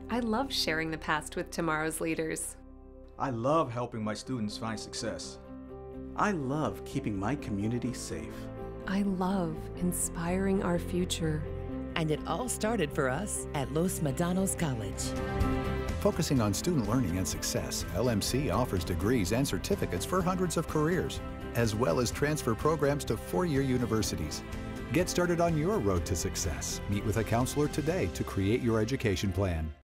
I love sharing the past with tomorrow's leaders. I love helping my students find success. I love keeping my community safe. I love inspiring our future. And it all started for us at Los Medanos College. Focusing on student learning and success, LMC offers degrees and certificates for hundreds of careers, as well as transfer programs to four-year universities. Get started on your road to success. Meet with a counselor today to create your education plan.